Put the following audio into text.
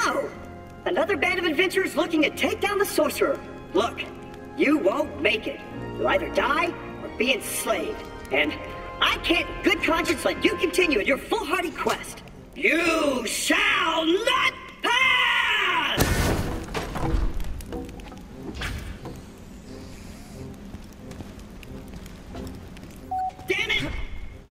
no! Another band of adventurers looking to take down the sorcerer. Look, you won't make it. You'll either die or be enslaved. And I can't in good conscience let you continue in your foolhardy quest. You shall not!